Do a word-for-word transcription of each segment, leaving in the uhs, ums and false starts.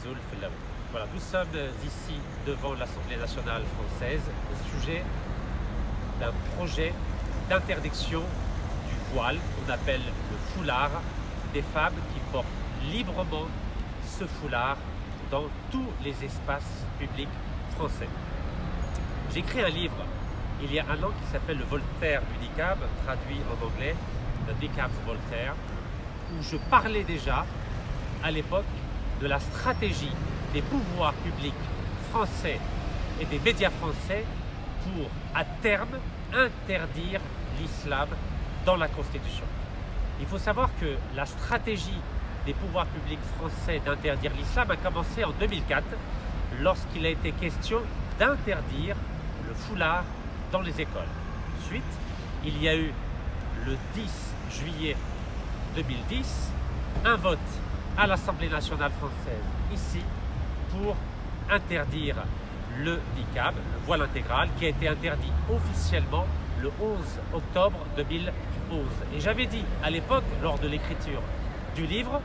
النزول في اللون. Voilà, nous sommes ici devant l'Assemblée nationale française au sujet d'un projet d'interdiction du voile qu'on appelle le foulard, des femmes qui portent librement ce foulard dans tous les espaces publics français. J'ai écrit un livre il y a un an qui s'appelle Le Voltaire du niqab, traduit en anglais, The Niqab's Voltaire, où je parlais déjà à l'époque de la stratégie des pouvoirs publics français et des médias français pour, à terme, interdire l'islam dans la Constitution. Il faut savoir que la stratégie des pouvoirs publics français d'interdire l'islam a commencé en deux mille quatre, lorsqu'il a été question d'interdire le foulard dans les écoles. Ensuite, il y a eu le dix juillet deux mille dix, un vote à l'Assemblée nationale française, ici, pour interdire le niqab, le voile intégral, qui a été interdit officiellement le onze octobre deux mille onze. Et j'avais dit à l'époque, lors de l'écriture du livre,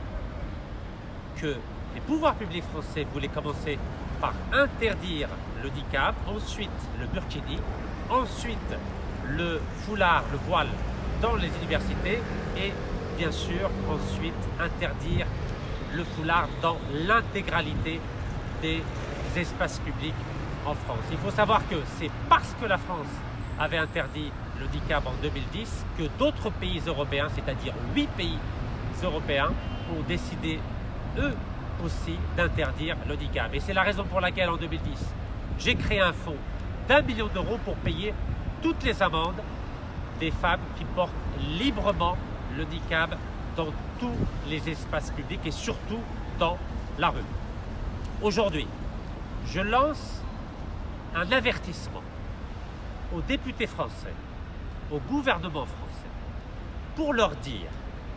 que les pouvoirs publics français voulaient commencer par interdire le niqab, ensuite le burkini, ensuite le foulard, le voile dans les universités et bien sûr ensuite interdire le foulard dans l'intégralité des espaces publics en France. Il faut savoir que c'est parce que la France avait interdit le niqab en deux mille dix que d'autres pays européens, c'est-à-dire huit pays européens, ont décidé eux aussi d'interdire le niqab. Et c'est la raison pour laquelle en deux mille dix, j'ai créé un fonds d'un million d'euros pour payer toutes les amendes des femmes qui portent librement le niqab dans tous les espaces publics et surtout dans la rue. Aujourd'hui, je lance un avertissement aux députés français, au gouvernement français, pour leur dire,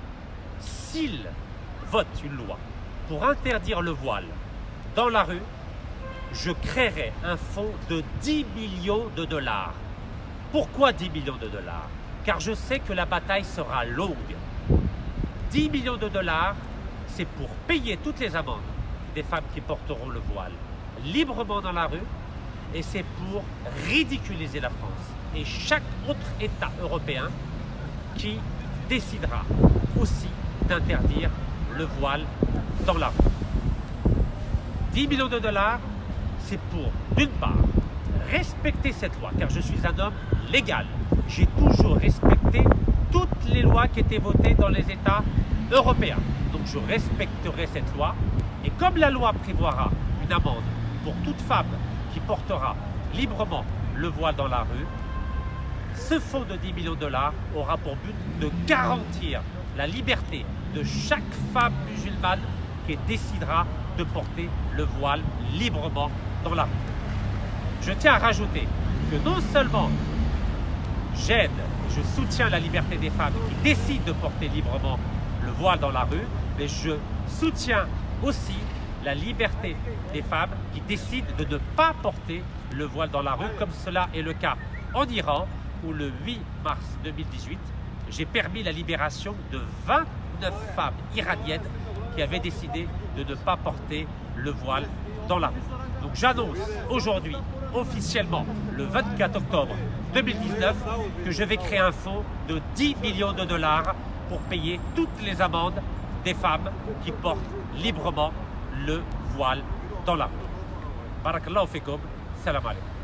s'ils votent une loi pour interdire le voile dans la rue, je créerai un fonds de dix millions de dollars. Pourquoi dix millions de dollars? Car je sais que la bataille sera longue. dix millions de dollars, c'est pour payer toutes les amendes des femmes qui porteront le voile librement dans la rue, et c'est pour ridiculiser la France et chaque autre État européen qui décidera aussi d'interdire le voile dans la rue. dix millions de dollars, c'est pour, d'une part, respecter cette loi, car je suis un homme légal. J'ai toujours respecté toutes les lois qui étaient votées dans les États européens. Donc je respecterai cette loi. Et comme la loi prévoira une amende pour toute femme qui portera librement le voile dans la rue, ce fonds de dix millions de dollars aura pour but de garantir la liberté de chaque femme musulmane qui décidera de porter le voile librement dans la rue. Je tiens à rajouter que non seulement j'aide, je soutiens la liberté des femmes qui décident de porter librement le voile dans la rue, mais je soutiens aussi la liberté des femmes qui décident de ne pas porter le voile dans la rue, comme cela est le cas en Iran, où le huit mars deux mille dix-huit, j'ai permis la libération de vingt-neuf femmes iraniennes qui avaient décidé de ne pas porter le voile dans la rue. Donc j'annonce aujourd'hui officiellement, le vingt-quatre octobre deux mille dix-neuf, que je vais créer un fonds de dix millions de dollars pour payer toutes les amendes des femmes qui portent librement le voile dans la rue. Barakallahu fikoum, salam alaikum.